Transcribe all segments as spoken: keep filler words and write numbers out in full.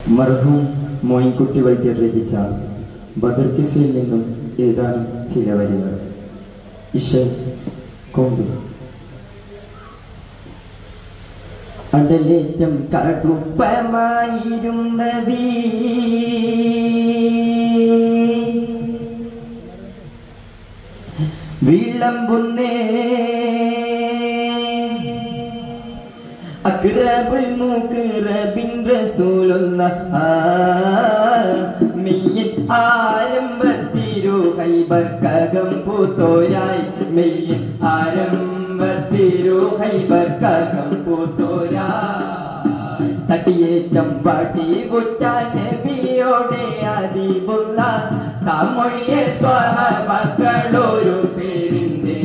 മർഹൂം മോയിൻകുട്ടി വൈദ്യർ രചിച്ച ബദർ കിസ്സയിൽ നിന്നും ഏതാനും ചില വരികൾ. ഇഷ കൊമ്പ് അടലേറ്റം കടുപ്പമായിരുന്നവീ വിളമ്പുന്നേ അക്റബുൽ മുഖറബിൻ റസൂലുള്ളാഹ് മെയ്യൻ ആരംഭത്തിരു ഹൈബർക്കകം പൂത്തോരായി മെയ്യൻ ആരംഭത്തിരു ഹൈബർക്കകം പൂത്തോരായി തട്ടിയേറ്റം പാട്ടി കുറ്റാൻ നബിയോടെ അദീബുള്ള താമൊഴിയെ സ്വഹാബക്കളൊരു പേരിന്റെ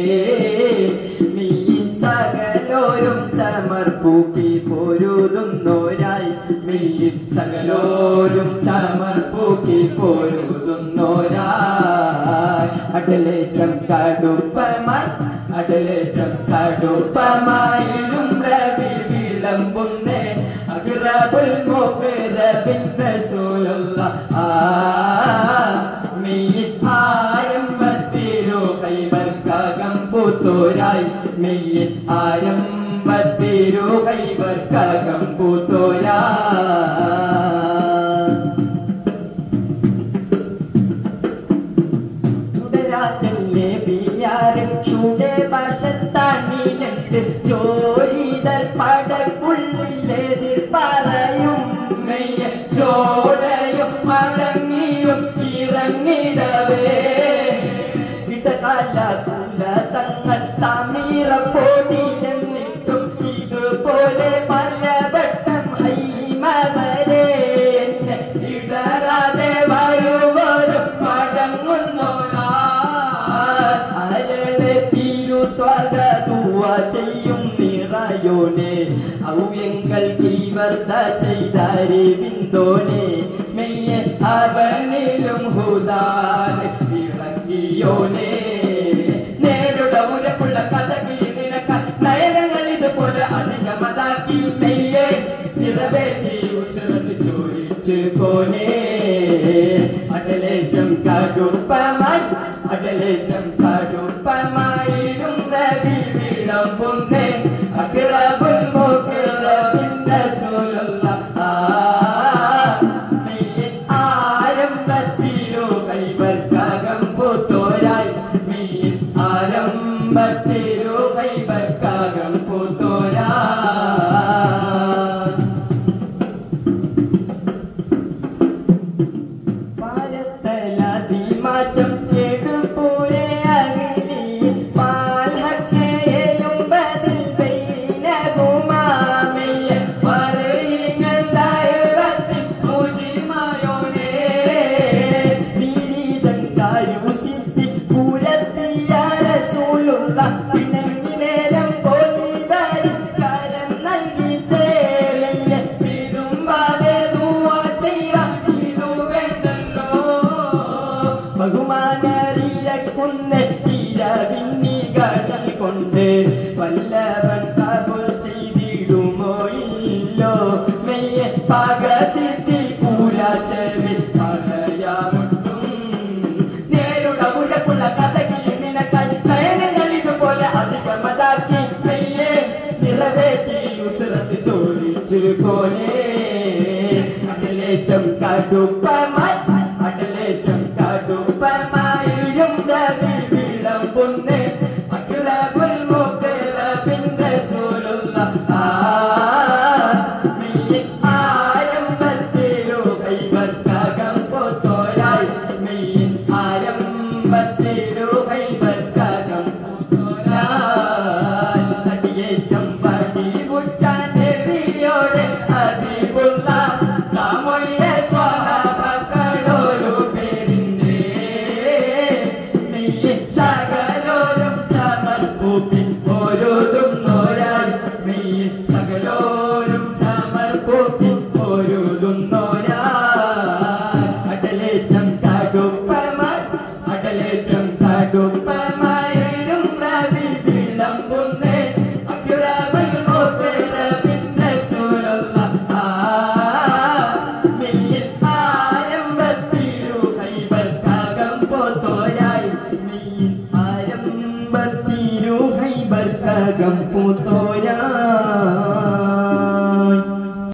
സകലോരും ചമർപ്പൂക്കി പോരുതുന്നോരായി മെയ്യിൽ സകലോരും ചമർപ്പൂക്കി പോരുതുന്നോരായി അടലേറ്റം കടുപ്പമായി അടലേറ്റം കടുപ്പമായിരും രവി വിളമ്പുന്നേ അഖ്റബുൽ മുഖറബിൻ റസൂലുള്ളാഹ് മെയ്യിൽ ആരംഭത്തിരു ഹൈബർക്കകം പൂത്തോരായി മെയ്യിൽ ആരംഭത്തിരു ഹൈബർക്കകം പൂത്തോരായി തുടരാറ്റല്ലേ ബിയാറ് ചൂടെ വശത്തണിഞ്ഞിട്ട് ചോരിതൽ പടക്കുള്ളിലെതിർ പറയും മെയ്യ ചോരയും മടങ്ങിയും ഇറങ്ങിടവേ ഇടകാല തുല തങ്ങൾ തമീറ പോടിയെന്നിട്ടും ഇതുപോലെ പലവട്ടം ഹൈമവരെ ഇടരാതെ വരുവരും മടങ്ങുന്നോരാ അരള് തിരുത്വക തുവ ചെയ്യും നിറയോനെ ഔയങ്ങൾ കീവർദ്ധ ചെയ്താരെ ബിന്ദോനെ മെയ്യ അവനിലും ഹുദാനെ ഇറങ്ങിയോനെ നേരുടെ ഉരക്കുള്ള കഥകിൽ നിനക്ക നയനങ്ങൾ ഇതുപോലെ അധികമതാക്കി മെയ്യെ നിറവേറ്റി ഉസ്രത്ത് ചോദിച്ചു കോനെ അടലേറ്റം കടുപ്പമായി അടലേറ്റം കടുപ്പമായിരും രവി വിളമ്പുന്നേ അഖ്റബുൽ മുഖറബിൻ റസൂലുള്ളാഹ് മെയ്യിൽ ആരംഭത്തിരു ഹൈബർക്കകം പൂത്തോരായി മെയ്യിൽ ആരംഭത്തിരു ഹൈബർക്കകം പൂത്തോരായി ഭാരതലാതി മാറ്റം എടുപ്പൂരെ അകിലി പാൽഹക്കയിലും ബദൽ ബൈനഹുമാമയ ഫറീങ്ങൾ ദൈവത്തിൽ മുജിമയോനെ ദിരിദൻ കായുസിത്തി കുരത്തിയ റസൂലുള്ള പിണങ്ങിനേരം പോയി വരും കരം നൽകി തേലയ പിടുമ്പാതെ ദുആ ചെയ്യാം ഇതു വേണ്ടല്ലോ ബഹുമാനറിയക്കുന്ന തീരവിന്നികൾ കൊണ്ട് വല്ലവൻ കബൂൽ ചെയ്തിടുമോ ഇല്ലോ മെയ്യ പകസിത്തി കൂരാച്ചവി പറയാമുട്ടും നേരുടെ ഉഴക്കുള്ള കഥകിൽ നിനക്കായി നയനങ്ങൾ ഇതുപോലെ അധികമതാക്കി മെയ്യെ നിറവേറ്റി ഉസ്രത്ത് ചോദിച്ചു പോലെ അടലേറ്റം കടുപ്പമായി അടലേറ്റം കടുപ്പമായിരും രവി വിളമ്പുന്നേ അഖ്റബുൽ മുഖറബിൻ റസൂലുള്ളാഹ് മെയ്യിൽ ആരംഭത്തിരു ഹൈബർക്കകം പൂത്തോരായി മെയ്യിൽ ആരംഭത്തിരു ഹൈബർക്കകം പൂത്തോരായി അടിയേറ്റം പടി മുറ്റാൻ നബിയോടെ ഹബീബുള്ള താമൊഴിയെ സ്വഹാബക്കളൊരു പേരിന്റെ മെയ്യിൽ സകലോരും ചമർപ്പൂക്കി ഓരോതുന്നോരായി മെയ്യിൽ സകലോരും ചമർപ്പൂക്കി ഓരോതുന്നോരായി അടലേറ്റം കടുപ്പമായി അടലേറ്റം കടുപ്പമായിരും രവി വിളമ്പുന്നേ അഖ്റബുൽ മുഖറബിൻ റസൂലുള്ളാഹ് തുമ്പത്തിരു ഹൈബർക്കകം പൂത്തോരാ